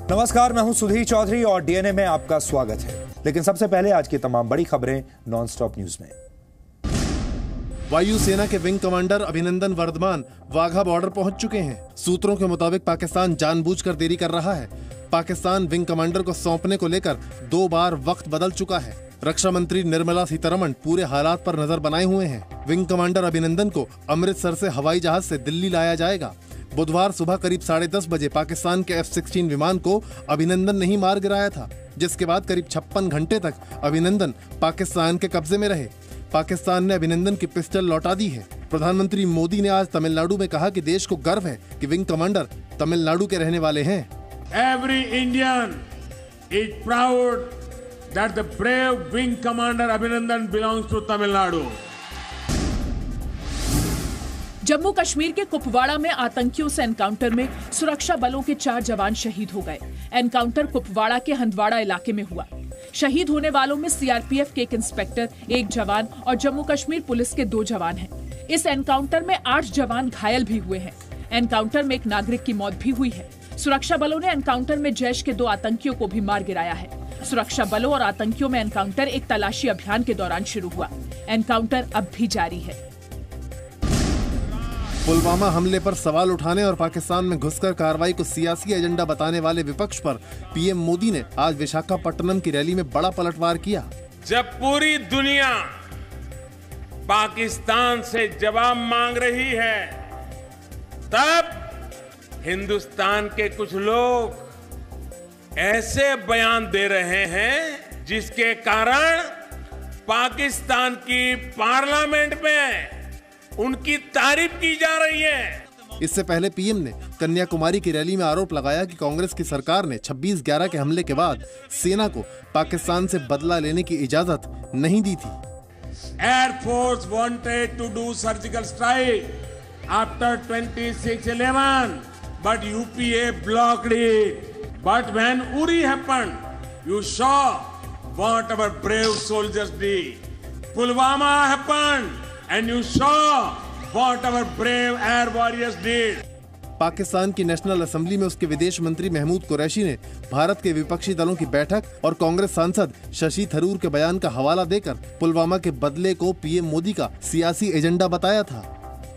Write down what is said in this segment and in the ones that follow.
नमस्कार, मैं हूं सुधीर चौधरी और डीएनए में आपका स्वागत है। लेकिन सबसे पहले आज की तमाम बड़ी खबरें नॉनस्टॉप न्यूज में। वायुसेना के wing commander Abhinandan Varthaman Wagah border पहुंच चुके हैं। सूत्रों के मुताबिक पाकिस्तान जानबूझकर देरी कर रहा है। पाकिस्तान विंग कमांडर को सौंपने को लेकर 2 बार वक्त बदल चुका है। रक्षा मंत्री निर्मला सीतारमण पूरे हालात पर नजर बनाए हुए हैं। विंग कमांडर अभिनंदन को अमृतसर से हवाई जहाज से दिल्ली लाया जाएगा। बुधवार सुबह करीब 10:30 बजे पाकिस्तान के F-16 विमान को अभिनंदन ने ही मार गिराया था, जिसके बाद करीब 56 घंटे तक अभिनंदन पाकिस्तान के कब्जे में रहे। पाकिस्तान ने अभिनंदन की पिस्टल लौटा दी है। प्रधानमंत्री मोदी ने आज तमिलनाडु में कहा कि देश को गर्व है कि विंग कमांडर तमिलनाडु के रहने वाले हैं। Every Indian is proud that the brave wing commander Abhinandan belongs to Tamil Nadu. Jammu Kashmir के कुपवाड़ा में आतंकियों से एनकाउंटर में सुरक्षा बलों के 4 जवान शहीद हो गए। एनकाउंटर कुपवाड़ा के हंदवाड़ा इलाके में हुआ। शहीद होने वालों में सीआरपीएफ के एक इंस्पेक्टर, 1 जवान और जम्मू कश्मीर पुलिस के 2 जवान हैं। इस एनकाउंटर में 8 जवान घायल भी हुए हैं। एनकाउंटर में एक नागरिक की मौत भी हुई है। सुरक्षा बलों ने एनकाउंटर में जैश के 2 आतंकियों को भी मार गिराया है। सुरक्षा बलों और आतंकियों में एनकाउंटर एक तलाशी अभियान के दौरान शुरू हुआ। एनकाउंटर अब भी जारी है। पुलवामा हमले पर सवाल उठाने और पाकिस्तान में घुसकर कार्रवाई को सियासी एजेंडा बताने वाले विपक्ष पर पीएम मोदी ने आज विशाखापट्टनम की रैली में बड़ा पलटवार किया। जब पूरी दुनिया पाकिस्तान से जवाब मांग रही है, तब हिंदुस्तान के कुछ लोग ऐसे बयान दे रहे हैं जिसके कारण पाकिस्तान की पार्लियामेंट में उनकी तारीफ की जा रही है। इससे पहले पीएम ने कन्याकुमारी की रैली में आरोप लगाया कि कांग्रेस की सरकार ने 26/11 के हमले के बाद सेना को पाकिस्तान से बदला लेने की इजाजत नहीं दी थी। Air force wanted to do surgical strike after 26/11, but UPA blocked it. But when Uri happened, you saw what our brave soldiers did. Pulwama happened and you saw what our brave air warriors did. Pakistan की national assembly में उसके विदेश मंत्री महमूद कुरैशी ने भारत के विपक्षी दलों की बैठक और कांग्रेस सांसद शशि थरूर के बयान का हवाला देकर पुलवामा के बदले को पीएम मोदी का सियासी एजेंडा बताया था।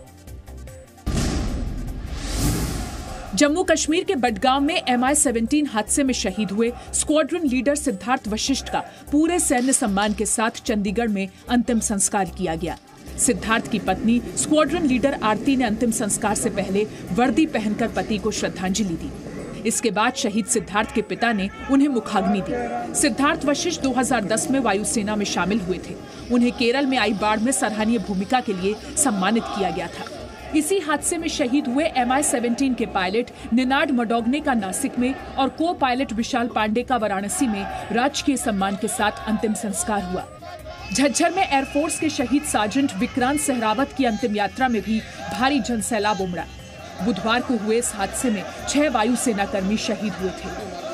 जम्मू कश्मीर के बडगाम में MI-17 हादसे में शहीद हुए स्क्वाड्रन लीडर सिद्धार्थ वशिष्ठ का पूरे सैन्य सम्मान के साथ चंडीगढ़ में अंतिम संस्कार किया गया। सिद्धार्थ की पत्नी स्क्वाड्रन लीडर आरती ने अंतिम संस्कार से पहले वर्दी पहनकर पति को श्रद्धांजलि दी। इसके बाद शहीद सिद्धार्थ के पिता ने उन्हें मुखाग्नि दी। सिद्धार्थ वशिष्ठ 2010 में वायुसेना में शामिल हुए थे। उन्हें केरल में आई बाढ़ में सराहनीय भूमिका के लिए सम्मानित किया गया था। इसी हादसे में शहीद हुए MI-17 के पायलट निनाड मडोगने का नासिक में और को पायलट विशाल पांडे का वाराणसी में राजकीय सम्मान के साथ अंतिम संस्कार हुआ। झज्जर में एयरफोर्स के शहीद सार्जेंट विक्रांत सहरावत की अंतिम यात्रा में भी भारी जनसैलाब उमड़ा। बुधवार को हुए इस हादसे में 6 वायुसेना कर्मी शहीद हुए थे।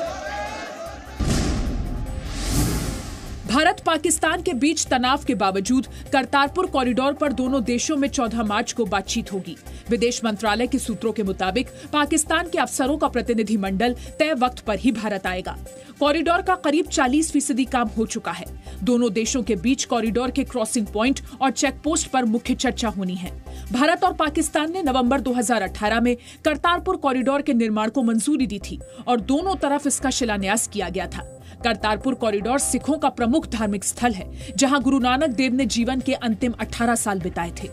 भारत पाकिस्तान के बीच तनाव के बावजूद करतारपुर कॉरिडोर पर दोनों देशों में 14 मार्च को बातचीत होगी। विदेश मंत्रालय के सूत्रों के मुताबिक पाकिस्तान के अफसरों का प्रतिनिधिमंडल तय वक्त पर ही भारत आएगा। कॉरिडोर का करीब 40% काम हो चुका है। दोनों देशों के बीच कॉरिडोर के क्रॉसिंग पॉइंट और चेक पोस्ट पर मुख्य चर्चा होनी है। भारत और पाकिस्तान ने नवंबर 2018 में करतारपुर कॉरिडोर के निर्माण को मंजूरी दी थी और दोनों तरफ इसका शिलान्यास किया गया था। करतारपुर कॉरिडोर सिखों का प्रमुख धार्मिक स्थल है, जहां गुरु नानक देव ने जीवन के अंतिम 18 साल बिताए थे।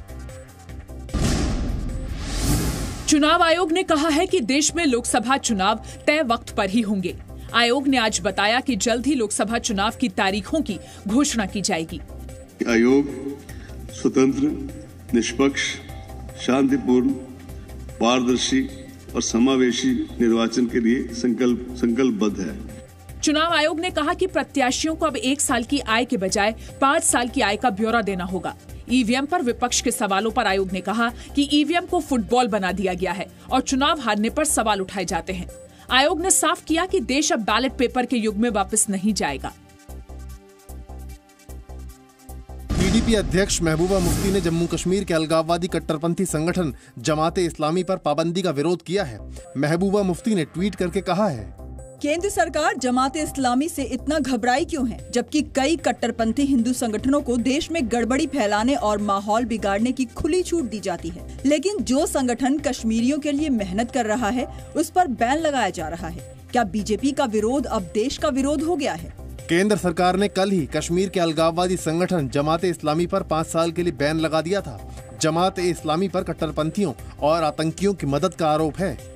चुनाव आयोग ने कहा है कि देश में लोकसभा चुनाव तय वक्त पर ही होंगे। आयोग ने आज बताया कि जल्द ही लोकसभा चुनाव की तारीखों की घोषणा की जाएगी। आयोग स्वतंत्र, निष्पक्ष, शांतिपूर्ण, पारदर्शी और समावेशी निर्वाचन के लिए संकल्पबद्ध है। चुनाव आयोग ने कहा कि प्रत्याशियों को अब 1 साल की आय के बजाय 5 साल की आय का ब्यौरा देना होगा। ईवीएम पर विपक्ष के सवालों पर आयोग ने कहा कि ईवीएम को फुटबॉल बना दिया गया है और चुनाव हारने पर सवाल उठाए जाते हैं। आयोग ने साफ किया कि देश अब बैलेट पेपर के युग में वापस नहीं जाएगा। पीडीपी अध्यक्ष महबूबा मुफ्ती ने जम्मू कश्मीर के अलगाववादी कट्टरपंथी संगठन जमाते इस्लामी पर पाबंदी का विरोध किया है। महबूबा मुफ्ती ने ट्वीट करके कहा है, केंद्र सरकार जमात इस्लामी से इतना घबराई क्यों है, जबकि कई कट्टरपंथी हिंदू संगठनों को देश में गड़बड़ी फैलाने और माहौल बिगाड़ने की खुली छूट दी जाती है, लेकिन जो संगठन कश्मीरियों के लिए मेहनत कर रहा है उस पर बैन लगाया जा रहा है। क्या बीजेपी का विरोध अब देश का विरोध हो गया है? केंद्र सरकार ने कल ही कश्मीर के अलगाववादी संगठन जमात इस्लामी पर 5 साल के लिए बैन लगा दिया था। जमात इस्लामी पर कट्टरपंथियों और आतंकियों की मदद का आरोप है।